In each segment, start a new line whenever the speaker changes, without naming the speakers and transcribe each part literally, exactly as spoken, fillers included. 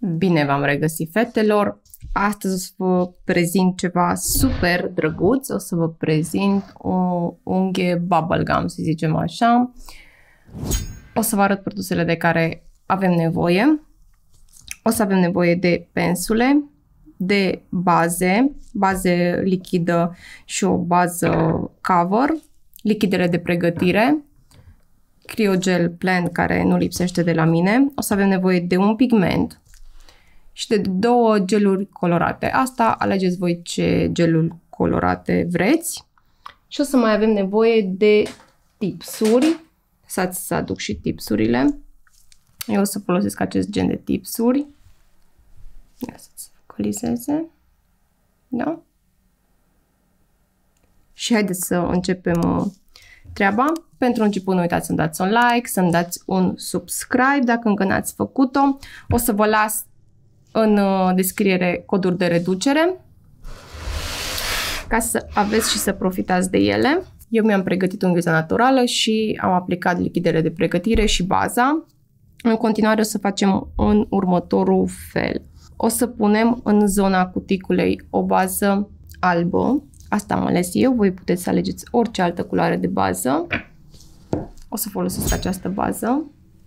Bine v-am regăsit, fetelor! Astăzi o să vă prezint ceva super drăguț. O să vă prezint o unghie bubblegum, să zicem așa. O să vă arăt produsele de care avem nevoie. O să avem nevoie de pensule, de baze, bază lichidă și o bază cover, lichidele de pregătire, Cryogel Plant, care nu lipsește de la mine. O să avem nevoie de un pigment și de două geluri colorate. Asta alegeți voi ce geluri colorate vreți. Și o să mai avem nevoie de tipsuri. Lăsați să aduc și tipsurile. Eu o să folosesc acest gen de tipsuri. Ia să-ți focalizeze. Da? Și haideți să începem treaba. Pentru început nu uitați să-mi dați un like, să-mi dați un subscribe dacă încă n-ați făcut-o. O să vă las în descriere coduri de reducere ca să aveți și să profitați de ele. Eu mi-am pregătit unghiuța naturală și am aplicat lichidele de pregătire și baza. În continuare o să facem în următorul fel. O să punem în zona cuticulei o bază albă. Asta am ales eu, voi puteți să alegeți orice altă culoare de bază. O să folosesc această bază.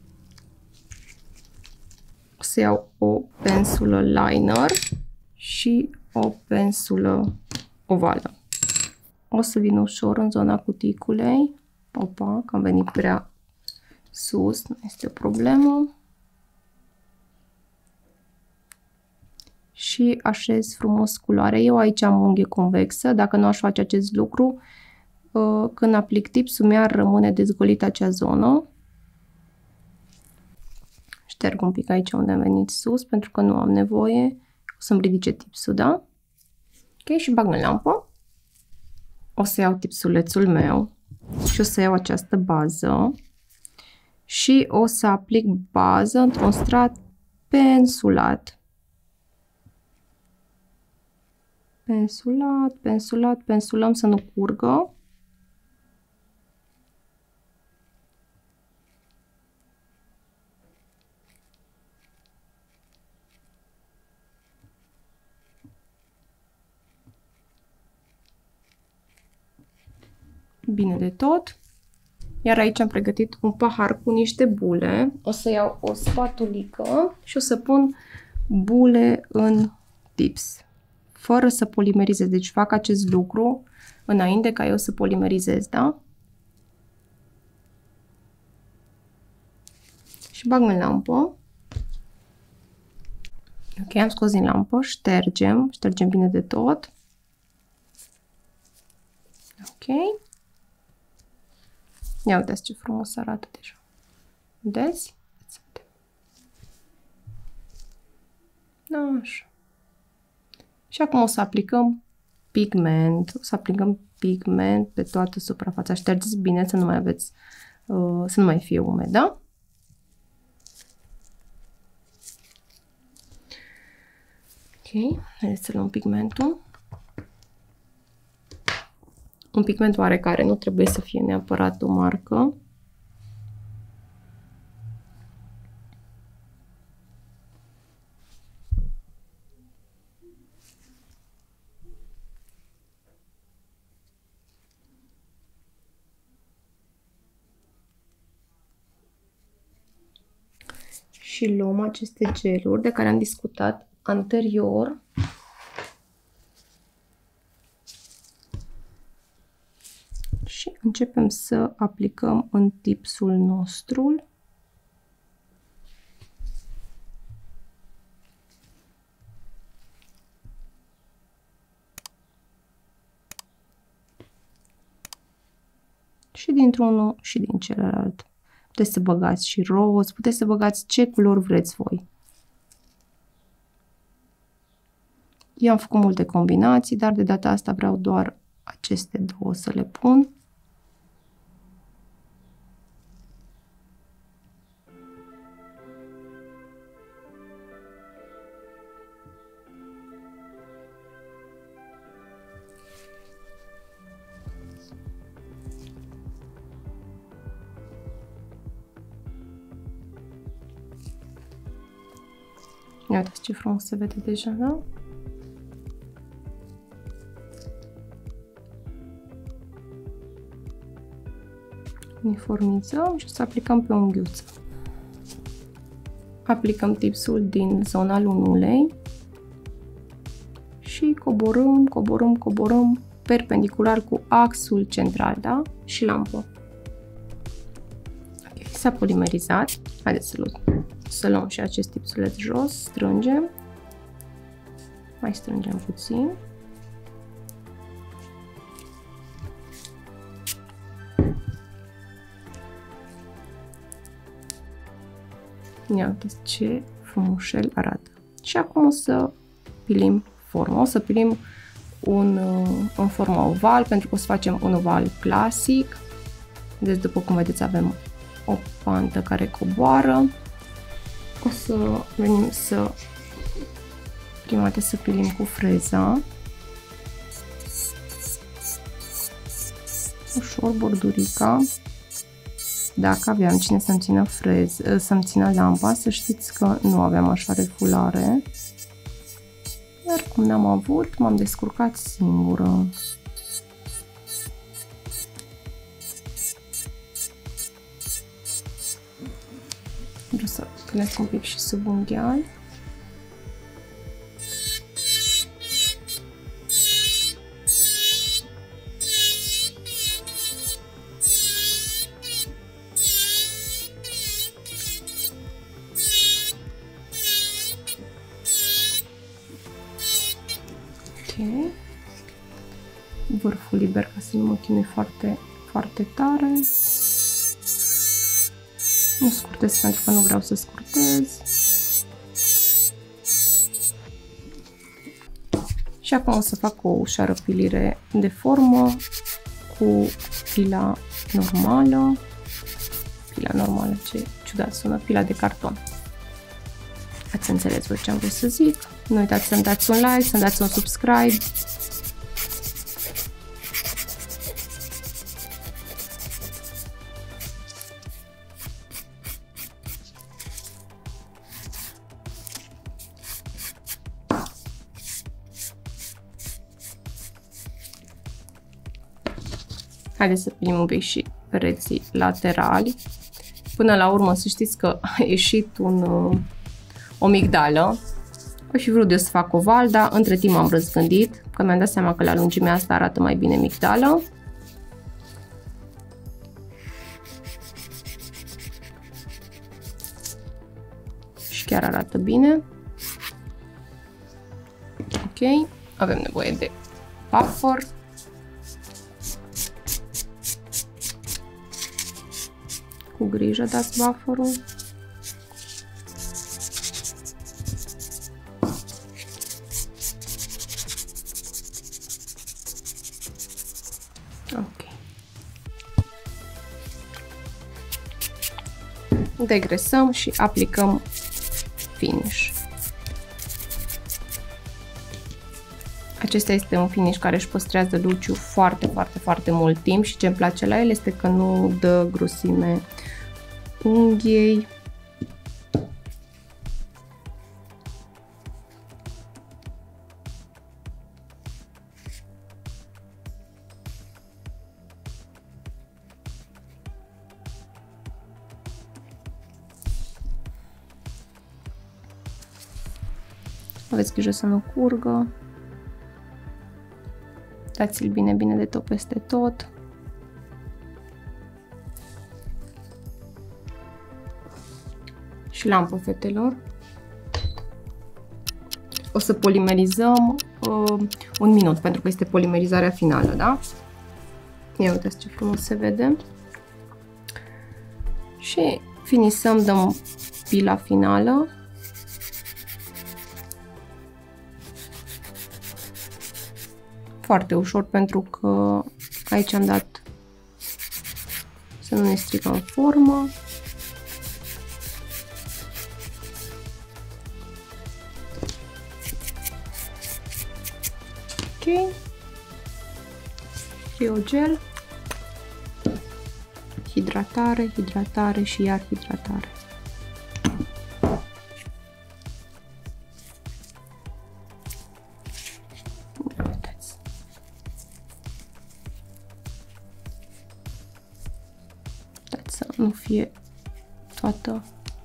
O să iau o pensulă liner și o pensulă ovală. O să vin ușor în zona cuticulei. Opa, că am venit prea sus, nu este o problemă. Și așez frumos culoarea. Eu aici am unghie convexă. Dacă nu aș face acest lucru, când aplic tipsul, mi-ar rămâne dezgolită acea zonă. Șterg un pic aici unde am venit sus, pentru că nu am nevoie. O să-mi ridice tipsul, da? Ok, și bag în lampă. O să iau tipsulețul meu și o să iau această bază și o să aplic bază într-un strat pensulat. Pensulat, pensulat, pensulăm să nu curgă. Bine de tot. Iar aici am pregătit un pahar cu niște bule. O să iau o spatulică și o să pun bule în tips, fără să polimerizez. Deci fac acest lucru înainte ca eu să polimerizez, da? Și bag în lampă. Ok, am scos din lampă, ștergem, ștergem bine de tot. Ok. Ia uitați ce frumos arată deja. Vedeți? Așa. Și acum o să aplicăm pigment. O să aplicăm pigment pe toată suprafața. Ștergeți bine să nu mai aveți, uh, să nu mai fie umed, da? Ok, haideți să luăm pigmentul. Un pigment oarecare, nu trebuie să fie neapărat o marcă. Și luăm aceste geluri de care am discutat anterior. Și începem să aplicăm în tipsul nostru. Și dintr-unul și din celălalt. Puteți să băgați și roz, puteți să băgați ce culori vreți voi. Eu am făcut multe combinații, dar de data asta vreau doar aceste două să le pun. Ia uitați ce frumos se vede deja, da? Uniformizăm și o să aplicăm pe unghiuță. Aplicăm tipsul din zona lunulei și coborâm, coborâm, coborâm perpendicular cu axul central, da? Și lampă. Ok, s-a polimerizat. Haideți să luăm, să luăm și acest tipsuleț jos, strângem. Mai strângem puțin. Ia uite ce frumușel arată. Și acum o să pilim forma. O să pilim un, în forma oval, pentru că o să facem un oval clasic. Deci, după cum vedeți, avem o pantă care coboară. O să venim să prima dată să pilim cu freza. Ușor bordurica. Dacă aveam cine să-mi țină frez, să-mi țină lampa, să știți că nu aveam așa refulare. Iar cum n-am avut, m-am descurcat singură. Vreau să pilesc un pic și sub unghial. Vârful liber ca să nu mă chinui foarte, foarte tare. Nu scurtez pentru că nu vreau să scurtez. Și acum o să fac o ușoară pilire de formă cu pila normală. Pila normală, ce ciudat sună, pila de carton. Ați înțeles voi ce am vrut să zic. Nu uitați să-mi dați un like, să-mi dați un subscribe. Haideți să pilim un pic și pereții laterali. Până la urmă să știți că a ieșit un, o migdală. Aș fi vrut eu să fac oval, dar între timp am răzgândit, că mi-am dat seama că la lungimea asta arată mai bine migdală. Și chiar arată bine. Ok, avem nevoie de buffer. Cu grijă dați bufferul. Ok. Degresăm și aplicăm finish. Acesta este un finish care își păstrează luciul foarte, foarte, foarte mult timp și ce îmi place la el este că nu dă grosime unghiei. Aveți grijă să nu curgă. Dați-l bine, bine de tot peste tot. Și lampă, fetelor. O să polimerizăm uh, un minut, pentru că este polimerizarea finală, da? Ia uitați ce frumos se vede. Și finisăm, dăm pila finală. Foarte ușor, pentru că aici am dat să nu ne strică în formă. Ok. Criogel. Hidratare, hidratare și iar hidratare. nu fie toată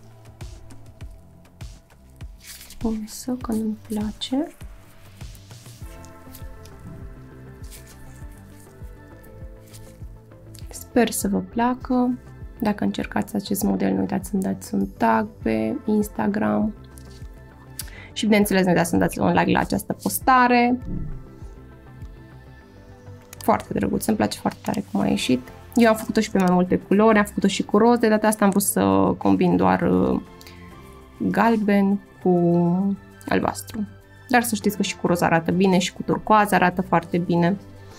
unsă, că nu-mi place. Sper să vă placă. Dacă încercați acest model, nu uitați să-mi dați un tag pe Instagram. Și bineînțeles, nu uitați să-mi dați un like la această postare. Foarte drăguț, îmi place foarte tare cum a ieșit. Eu am făcut-o și pe mai multe culori, am făcut-o și cu roz, de data asta am vrut să combin doar galben cu albastru. Dar să știți că și cu roz arată bine și cu turcoaz arată foarte bine.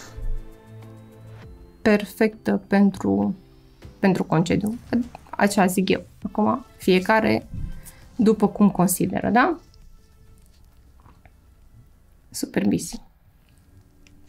Perfectă pentru, pentru concediu. Așa zic eu. Acum fiecare după cum consideră, da? Super busy.